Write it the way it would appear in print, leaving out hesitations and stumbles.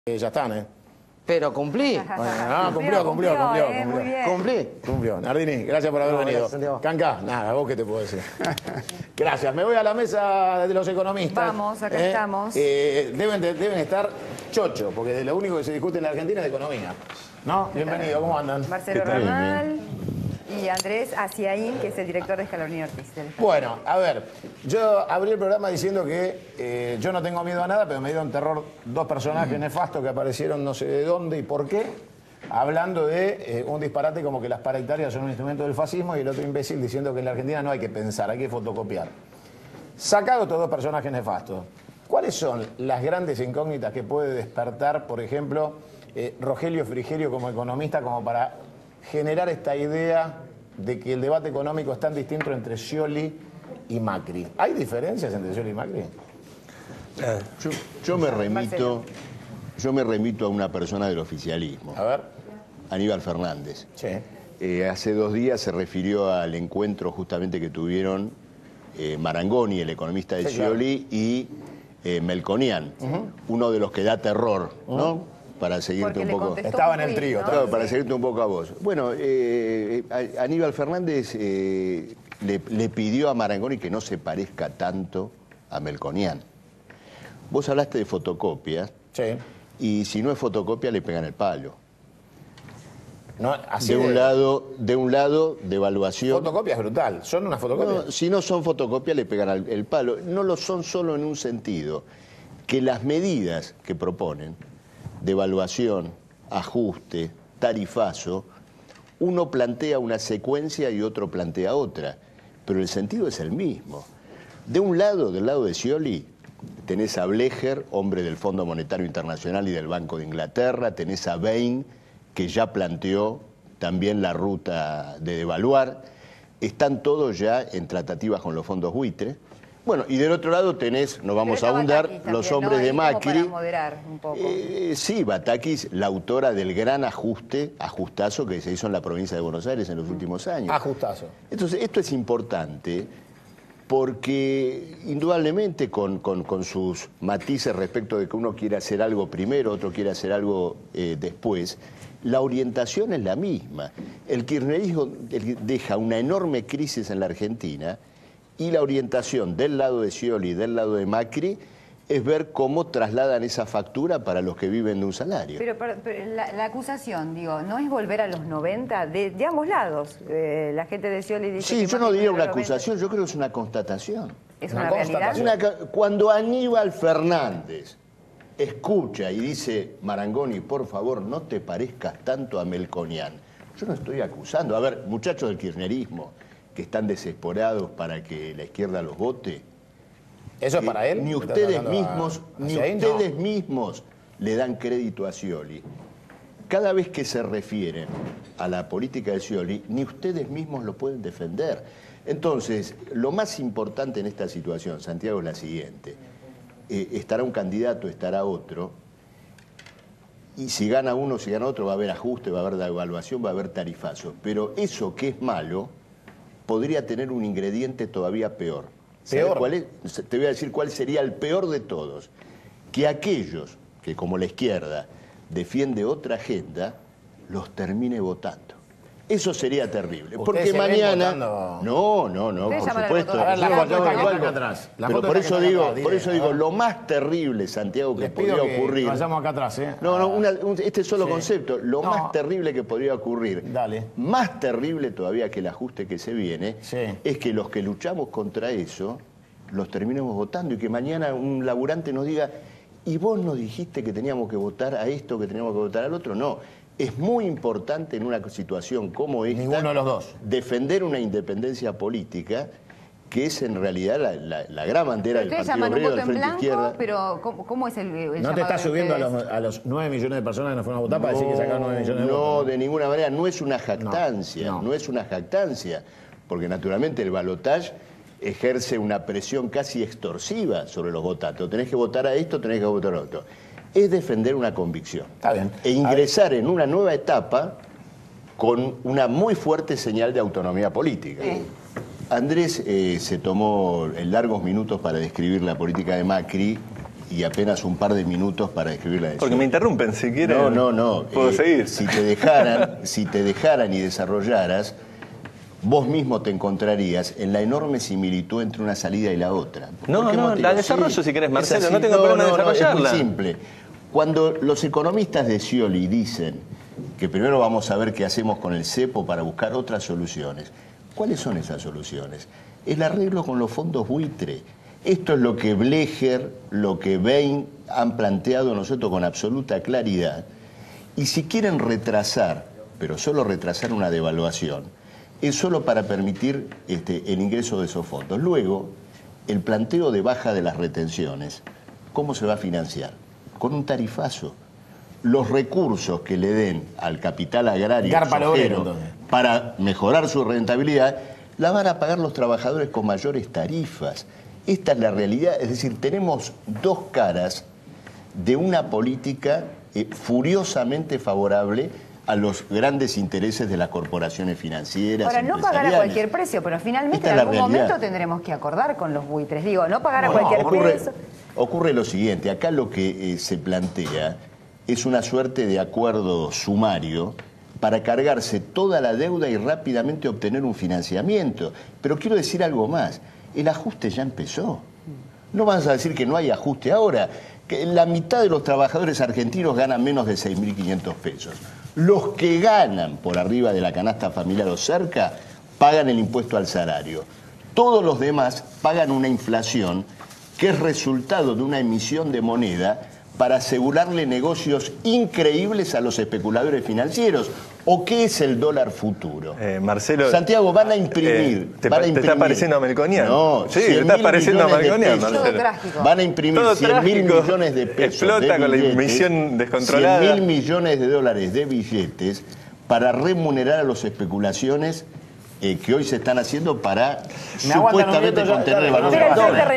Ya están, ¿eh? Pero cumplí. Bueno, cumplió. Muy bien. Cumplió. Nardini, gracias por haber venido. Gracias, Santiago. Canca, nada, vos qué te puedo decir. Gracias. Me voy a la mesa de los economistas. Vamos, acá estamos. Deben estar chocho, porque de lo único que se discute en la Argentina es de economía. ¿No? Bienvenido, ¿cómo andan? Marcelo Ramal y Andrés Aciaín, que es el director de Scaloni Ortiz. Bueno, a ver, yo abrí el programa diciendo que yo no tengo miedo a nada, pero me dieron terror dos personajes nefastos que aparecieron no sé de dónde y por qué, hablando de un disparate como que las paritarias son un instrumento del fascismo y el otro imbécil diciendo que en la Argentina no hay que pensar, hay que fotocopiar. Sacado estos dos personajes nefastos, ¿cuáles son las grandes incógnitas que puede despertar, por ejemplo, Rogelio Frigerio como economista, como para generar esta idea de que el debate económico es tan distinto entre Scioli y Macri? ¿Hay diferencias entre Scioli y Macri? Yo me remito a una persona del oficialismo, A ver. Aníbal Fernández. Sí. Hace 2 días se refirió al encuentro justamente que tuvieron Marangoni, el economista de Sí, claro. Scioli, y Melconian, uno de los que da terror, ¿no? Para seguirte Porque un le poco. contestó Estaba en un el tuit, trío, ¿no? Claro, para Sí. seguirte un poco a vos. Bueno, Aníbal Fernández le pidió a Marangoni que no se parezca tanto a Melconian. Vos hablaste de fotocopias, Sí. y si no es fotocopia le pegan el palo. No, así De un lado, de evaluación. Fotocopia es brutal. ¿Son una fotocopia? No, si no son fotocopias le pegan el palo. No lo son solo en un sentido, que las medidas que proponen de evaluación, ajuste, tarifazo, uno plantea una secuencia y otro plantea otra, pero el sentido es el mismo. De un lado, del lado de Scioli, tenés a Blecher, hombre del Fondo Monetario Internacional y del Banco de Inglaterra, tenés a Bain, que ya planteó también la ruta de devaluar, están todos ya en tratativas con los fondos buitre. Bueno, y del otro lado tenés, no vamos a ahondar, los hombres de Macri. Para moderar un poco. Sí, Batakis, la autora del gran ajustazo que se hizo en la provincia de Buenos Aires en los últimos años. Ajustazo. Entonces, esto es importante porque indudablemente con sus matices respecto de que uno quiere hacer algo primero, otro quiere hacer algo después, la orientación es la misma. El kirchnerismo deja una enorme crisis en la Argentina y la orientación del lado de Scioli y del lado de Macri es ver cómo trasladan esa factura para los que viven de un salario. Pero la acusación, digo, ¿no es volver a los 90 de ambos lados? La gente de Scioli dice Sí, que yo no Macri diría fue una en los 90. acusación, yo creo que es una constatación. ¿Es Una una realidad? constatación. Cuando Aníbal Fernández escucha y dice, Marangoni, por favor, no te parezcas tanto a Melconian, yo no estoy acusando. A ver, muchachos del kirchnerismo que están desesperados para que la izquierda los vote, ¿Eso es para él? ni ¿Estás ustedes hablando mismos le dan crédito a Scioli. Cada vez que se refieren a la política de Scioli, ni ustedes mismos lo pueden defender. Entonces, lo más importante en esta situación, Santiago, es la siguiente. Estará un candidato, estará otro, y si gana uno, si gana otro, va a haber ajuste, va a haber devaluación, va a haber tarifazo. Pero eso que es malo podría tener un ingrediente todavía peor. ¿Sabes ¿Peor? cuál es? Te voy a decir cuál sería el peor de todos. Que aquellos que, como la izquierda, defiende otra agenda, los termine votando. Eso sería terrible. ¿Ustedes Porque se ven mañana... votando? No, Ustedes por llaman al supuesto. voto. A ver, la foto está Algo. acá atrás. La Pero foto por está eso acá digo, atrás, por eso dile. digo, lo más terrible, Santiago, que Les pido podría que ocurrir... vayamos acá atrás, ¿eh? No, este solo Sí. concepto. Lo No. más terrible que podría ocurrir, Dale. más terrible todavía que el ajuste que se viene, Sí. es que los que luchamos contra eso, los terminemos votando y que mañana un laburante nos diga, ¿y vos nos dijiste que teníamos que votar a esto, que teníamos que votar al otro? No. Es muy importante en una situación como esta... Ninguno de los dos. Defender una independencia política que es en realidad la gran bandera del Ustedes Partido llaman un Obrero, voto del en Frente blanco, Izquierda. pero ¿cómo es el ¿No te llamado estás de subiendo ustedes? a los 9 millones de personas que nos fueron a votar para decir que sacaron 9 millones de No, votos? de ninguna manera, no es una jactancia, No. no es una jactancia, porque naturalmente el balotaje ejerce una presión casi extorsiva sobre los votantes. Tenés que votar a esto, tenés que votar a otro. Es defender una convicción. Está bien. E ingresar en una nueva etapa con una muy fuerte señal de autonomía política. Andrés se tomó largos minutos para describir la política de Macri y apenas un par de minutos para escribir la de Porque Scioli. me interrumpen, si quieren. No. Puedo seguir. Si te dejaran y desarrollaras, vos mismo te encontrarías en la enorme similitud entre una salida y la otra. No, ¿Por qué motivo? la desarrollo Sí, si querés, es Marcelo, así. no tengo problema en desarrollarla. Es muy simple. Cuando los economistas de Scioli dicen que primero vamos a ver qué hacemos con el cepo para buscar otras soluciones, ¿cuáles son esas soluciones? El arreglo con los fondos buitre. Esto es lo que Blecher, lo que Bain han planteado nosotros con absoluta claridad. Y si quieren retrasar, pero solo retrasar una devaluación, es solo para permitir el ingreso de esos fondos. Luego, el planteo de baja de las retenciones, ¿cómo se va a financiar? Con un tarifazo. Los recursos que le den al capital agrario sojero para mejorar su rentabilidad, la van a pagar los trabajadores con mayores tarifas. Esta es la realidad, es decir, tenemos dos caras de una política furiosamente favorable a los grandes intereses de las corporaciones financieras. Para no pagar a cualquier precio, pero finalmente en algún momento tendremos que acordar con los buitres. Digo, no pagar a cualquier precio. Ocurre lo siguiente, acá lo que se plantea es una suerte de acuerdo sumario para cargarse toda la deuda y rápidamente obtener un financiamiento. Pero quiero decir algo más, el ajuste ya empezó. No vas a decir que no hay ajuste ahora, que la mitad de los trabajadores argentinos ganan menos de 6.500 pesos. Los que ganan por arriba de la canasta familiar o cerca pagan el impuesto al salario. Todos los demás pagan una inflación que es resultado de una emisión de moneda para asegurarle negocios increíbles a los especuladores financieros. ¿O qué es el dólar futuro? Marcelo, Santiago, van a imprimir. ¿Te está pareciendo melconiano? No, sí, te está pareciendo melconiano, Todo Marcelo. trágico. Van a imprimir 100.000 millones de pesos. Explota con la billetes, emisión descontrolada. 100.000 millones de dólares de billetes para remunerar a las especulaciones que hoy se están haciendo para supuestamente contener el valor del dólar.